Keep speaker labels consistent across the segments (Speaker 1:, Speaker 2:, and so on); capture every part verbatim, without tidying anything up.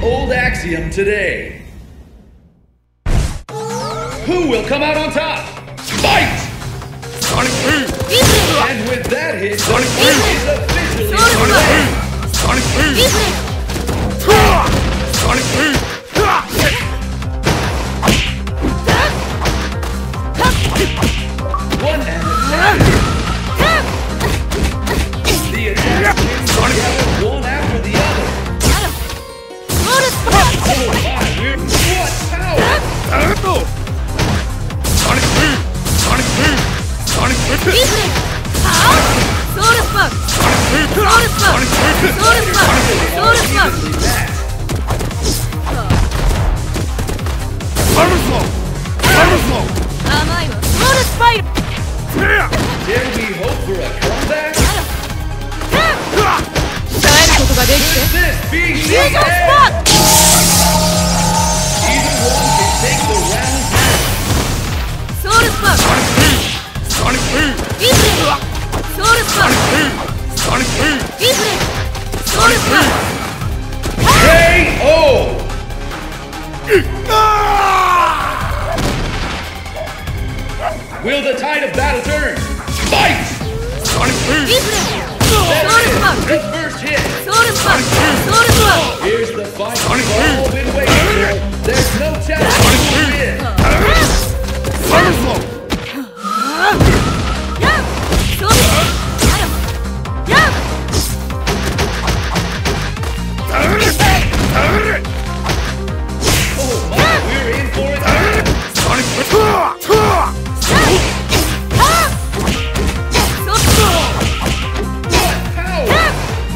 Speaker 1: old axiom today. Who will come out on top? Fight!
Speaker 2: Sonic Boom!
Speaker 1: And with that hit, Sonic Boom is officially
Speaker 2: underway. Sonic Boom! Sonic Boom!
Speaker 1: One and attack. The attack Sonic one after the other. Oh my, we're what power!
Speaker 2: Sonic Boom! Sonic Boom! Sonic Boom!
Speaker 3: Soda Spark!
Speaker 2: Sonic Boom!
Speaker 3: Soda Spark!
Speaker 2: Sonic Boom!
Speaker 3: Soda Spark! Soda Spark!
Speaker 2: Thunder Slow! Thunder Slow!
Speaker 3: Soda Spider!
Speaker 2: Yeah!
Speaker 1: Dare we hope for a comeback? Could this be the
Speaker 3: Use our
Speaker 1: end?
Speaker 3: spot!
Speaker 1: Either one can take the round now.
Speaker 3: Soda Spark!
Speaker 2: Sonic Boom! Sonic Boom!
Speaker 3: Soda Spark!
Speaker 2: Sonic Boom! Sonic Boom!
Speaker 3: Soda Spark!
Speaker 1: K O! Will the tide of battle turn? Fight!
Speaker 2: Sonic Boom!
Speaker 3: Soda Spark!
Speaker 1: The first hit.
Speaker 3: Soda Spark! Soda Spark!
Speaker 1: Here's the fight
Speaker 2: Sonic
Speaker 1: we've all been waiting for. There's no challenge
Speaker 2: Sonic
Speaker 1: to
Speaker 2: Boom!
Speaker 1: win.
Speaker 2: Thunder Slow!
Speaker 1: Oh my, we're in for it.
Speaker 2: Sonic Boom!
Speaker 1: What power!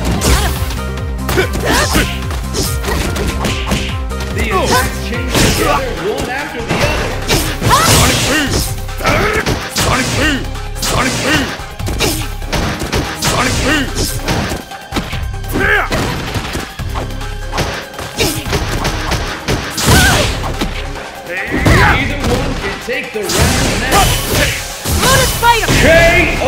Speaker 1: The attacks change together one after the other.
Speaker 2: Sonic Boom! Sonic Boom! Sonic Boom! Sonic Boom! Yeah!
Speaker 1: Either one can take the round now.
Speaker 3: Soda Spider!
Speaker 1: K O!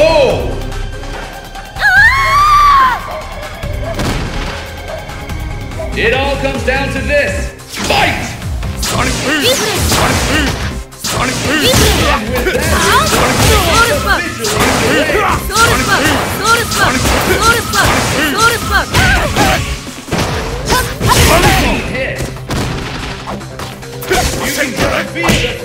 Speaker 1: It all comes down to this. Fight!
Speaker 2: Sonic Boom! Sonic Boom! Sonic Boom!
Speaker 1: And with that,
Speaker 3: Soda Spark!
Speaker 1: officially
Speaker 3: Soda Spark! Soda Spark! Soda Spark! Soda Spark!
Speaker 1: hit. You can just feel the